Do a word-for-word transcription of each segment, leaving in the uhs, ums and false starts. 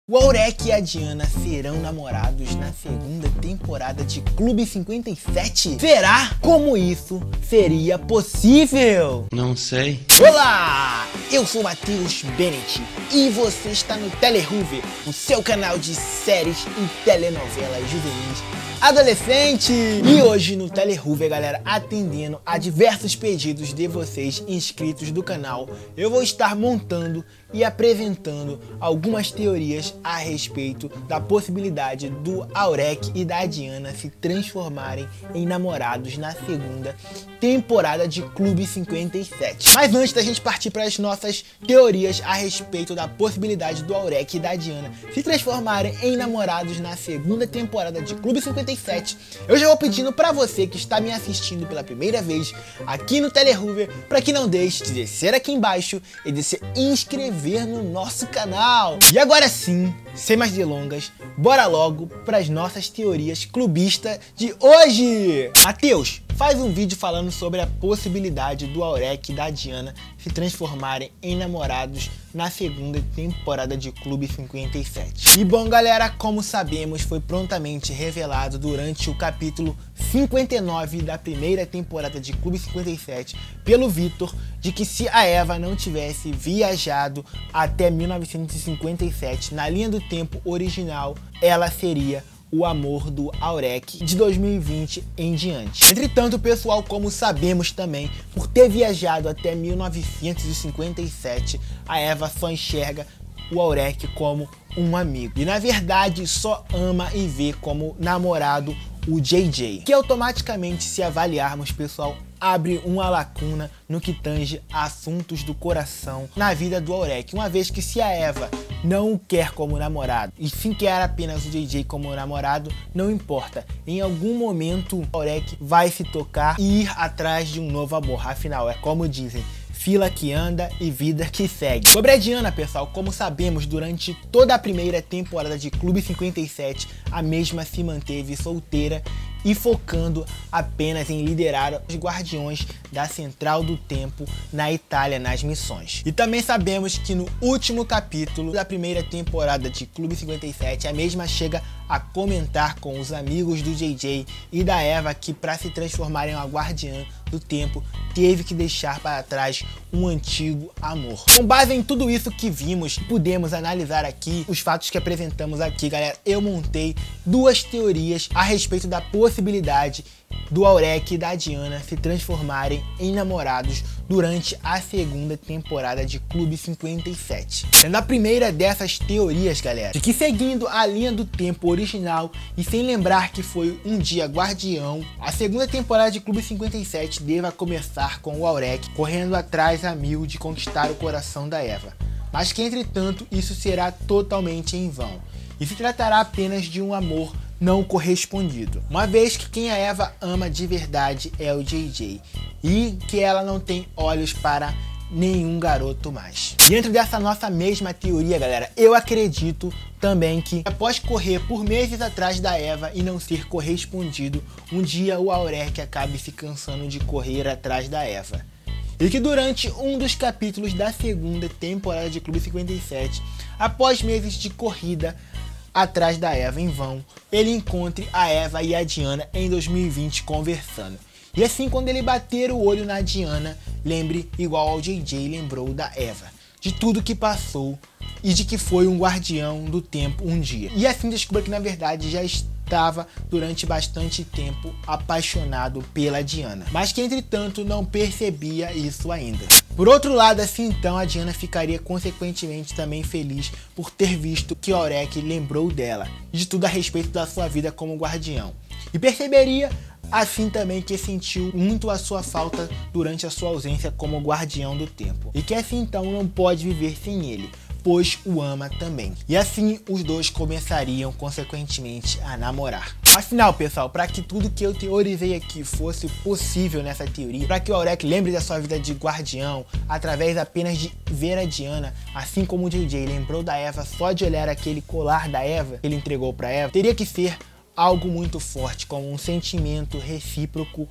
O Aurek e a Diana serão namorados na segunda temporada de Clube cinquenta e sete? Será? Como isso seria possível? Não sei. Olá! Eu sou Matheus Bennett e você está no Telehuver, o seu canal de séries e telenovelas juvenis adolescente. E hoje no Telehuver, galera, atendendo a diversos pedidos de vocês inscritos do canal, eu vou estar montando e apresentando algumas teorias a respeito da possibilidade do Aurek e da Diana se transformarem em namorados na segunda temporada de Clube cinquenta e sete. Mas antes da gente partir para as nossas teorias a respeito da possibilidade do Aurek e da Diana se transformarem em namorados na segunda temporada de Clube cinquenta e sete, eu já vou pedindo para você que está me assistindo pela primeira vez aqui no Telehuver, para que não deixe de descer aqui embaixo e de se inscrever no nosso canal. E agora sim, sem mais delongas, bora logo para as nossas teorias clubistas de hoje. Matheus, faz um vídeo falando sobre a possibilidade do Aurek e da Diana se transformarem em namorados na segunda temporada de Clube cinquenta e sete. E bom, galera, como sabemos, foi prontamente revelado durante o capítulo cinquenta e nove da primeira temporada de Clube cinquenta e sete pelo Victor, de que se a Eva não tivesse viajado até mil novecentos e cinquenta e sete na linha do tempo original, ela seria o amor do Aurek de dois mil e vinte em diante. Entretanto, pessoal, como sabemos também, por ter viajado até mil novecentos e cinquenta e sete, a Eva só enxerga o Aurek como um amigo. E na verdade só ama e vê como namorado o J J. Que automaticamente, se avaliarmos, pessoal, abre uma lacuna no que tange a assuntos do coração na vida do Aurek, uma vez que se a Eva não o quer como namorado e sim quer apenas o J J como namorado, não importa, em algum momento o Aurek vai se tocar e ir atrás de um novo amor. Afinal, é como dizem, fila que anda e vida que segue. Sobre a Diana, pessoal, como sabemos, durante toda a primeira temporada de Clube cinquenta e sete, a mesma se manteve solteira e focando apenas em liderar os guardiões da Central do Tempo na Itália nas missões. E também sabemos que no último capítulo da primeira temporada de Clube cinquenta e sete, a mesma chega a comentar com os amigos do J J e da Eva que, para se transformar em uma guardiã do tempo, teve que deixar para trás um antigo amor. Com base em tudo isso que vimos, podemos analisar aqui os fatos que apresentamos aqui, galera. Eu montei duas teorias a respeito da possibilidade do Aurek e da Diana se transformarem em namorados durante a segunda temporada de Clube cinquenta e sete. Sendo a primeira dessas teorias, galera, de que seguindo a linha do tempo original e sem lembrar que foi um dia guardião, a segunda temporada de Clube cinquenta e sete deva começar com o Aurek correndo atrás a mil de conquistar o coração da Eva, mas que entretanto isso será totalmente em vão e se tratará apenas de um amor não correspondido, uma vez que quem a Eva ama de verdade é o J J e que ela não tem olhos para nenhum garoto mais. Dentro dessa nossa mesma teoria, galera, eu acredito também que após correr por meses atrás da Eva e não ser correspondido, um dia o Aurek acabe se cansando de correr atrás da Eva. E que durante um dos capítulos da segunda temporada de Clube cinquenta e sete, após meses de corrida atrás da Eva em vão, ele encontre a Eva e a Diana em dois mil e vinte conversando. E assim, quando ele bater o olho na Diana, lembre, igual ao J J lembrou da Eva, de tudo que passou e de que foi um guardião do tempo um dia. E assim descubra que na verdade já estava durante bastante tempo apaixonado pela Diana, mas que entretanto não percebia isso ainda. Por outro lado, assim então, a Diana ficaria consequentemente também feliz por ter visto que o Aurek lembrou dela, de tudo a respeito da sua vida como guardião. E perceberia assim também que sentiu muito a sua falta durante a sua ausência como guardião do tempo. E que assim então não pode viver sem ele, pois o ama também. E assim os dois começariam consequentemente a namorar. Afinal, pessoal, para que tudo que eu teorizei aqui fosse possível nessa teoria, para que o Aurek lembre da sua vida de guardião através apenas de ver a Diana, assim como o J J lembrou da Eva só de olhar aquele colar da Eva que ele entregou para Eva, teria que ser algo muito forte, como um sentimento recíproco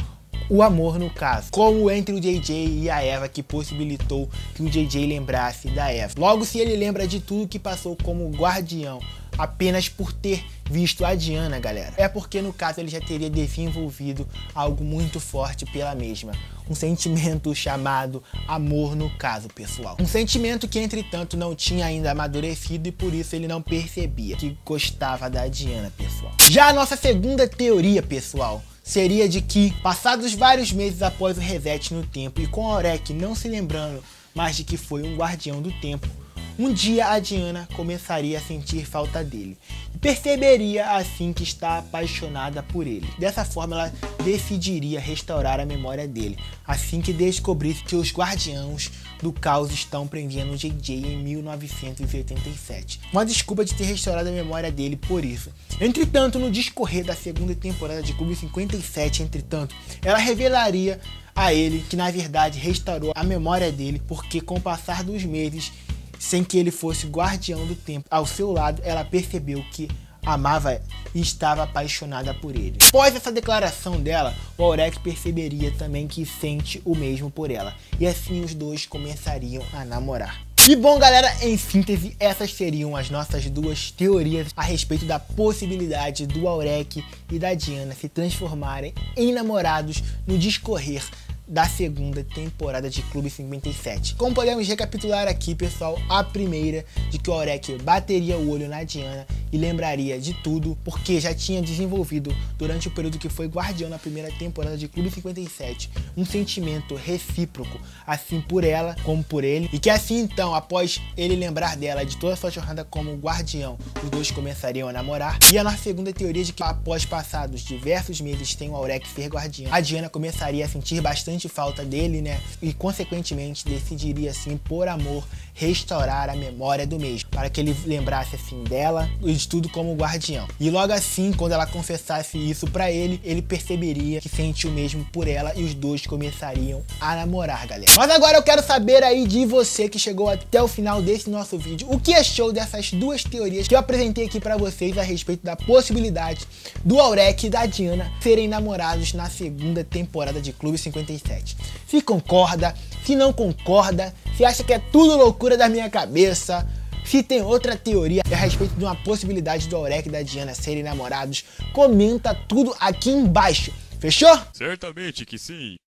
o amor no caso, como entre o J J e a Eva, que possibilitou que o J J lembrasse da Eva. Logo, se ele lembra de tudo que passou como guardião apenas por ter visto a Diana, galera, é porque no caso ele já teria desenvolvido algo muito forte pela mesma. Um sentimento chamado amor no caso, pessoal. Um sentimento que, entretanto, não tinha ainda amadurecido e por isso ele não percebia que gostava da Diana, pessoal. Já a nossa segunda teoria, pessoal, seria de que, passados vários meses após o reset no tempo e com a Aurek não se lembrando mais de que foi um guardião do tempo, um dia a Diana começaria a sentir falta dele e perceberia assim que está apaixonada por ele. Dessa forma ela decidiria restaurar a memória dele, assim que descobrisse que os guardiãos do caos estão prendendo o J J em mil novecentos e oitenta e sete. Uma desculpa de ter restaurado a memória dele por isso. Entretanto, no discorrer da segunda temporada de Clube cinquenta e sete, entretanto, ela revelaria a ele que na verdade restaurou a memória dele porque com o passar dos meses, sem que ele fosse guardião do tempo ao seu lado, ela percebeu que amava e estava apaixonada por ele. Após essa declaração dela, o Aurek perceberia também que sente o mesmo por ela. E assim os dois começariam a namorar. E bom, galera, em síntese, essas seriam as nossas duas teorias a respeito da possibilidade do Aurek e da Diana se transformarem em namorados no discorrer da segunda temporada de Clube cinquenta e sete. Como podemos recapitular aqui, pessoal, a primeira de que o Aurek bateria o olho na Diana e lembraria de tudo, porque já tinha desenvolvido durante o período que foi guardião na primeira temporada de Clube cinquenta e sete um sentimento recíproco, assim por ela como por ele, e que assim então, após ele lembrar dela de toda a sua jornada como guardião, os dois começariam a namorar. E a nossa segunda teoria de que após passados diversos meses sem o Aurek ser guardião, a Diana começaria a sentir bastante falta dele, né? E consequentemente decidiria assim, por amor, restaurar a memória do mesmo, para que ele lembrasse assim dela e de tudo como guardião. E logo assim, quando ela confessasse isso pra ele, ele perceberia que sente o mesmo por ela e os dois começariam a namorar, galera. Mas agora eu quero saber aí de você que chegou até o final desse nosso vídeo, o que achou dessas duas teorias que eu apresentei aqui pra vocês a respeito da possibilidade do Aurek e da Diana serem namorados na segunda temporada de Clube cinquenta e sete. Se concorda, se não concorda, se acha que é tudo loucura da minha cabeça, se tem outra teoria a respeito de uma possibilidade do Aurek e da Diana serem namorados, comenta tudo aqui embaixo, fechou? Certamente que sim.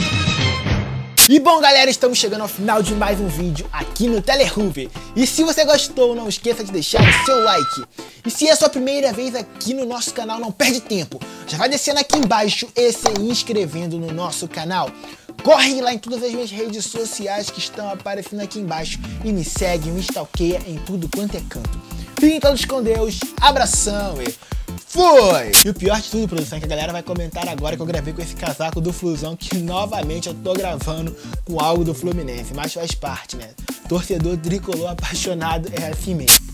E bom, galera, estamos chegando ao final de mais um vídeo aqui no Telehuve. E se você gostou, não esqueça de deixar o seu like. E se é a sua primeira vez aqui no nosso canal, não perde tempo. Já vai descendo aqui embaixo e se inscrevendo no nosso canal. Corre lá em todas as minhas redes sociais que estão aparecendo aqui embaixo e me segue, me stalkeia em tudo quanto é canto. Fiquem todos com Deus, abração e foi! E o pior de tudo, produção, é que a galera vai comentar agora que eu gravei com esse casaco do Flusão, que novamente eu tô gravando com algo do Fluminense, mas faz parte, né? Torcedor tricolor apaixonado é assim mesmo.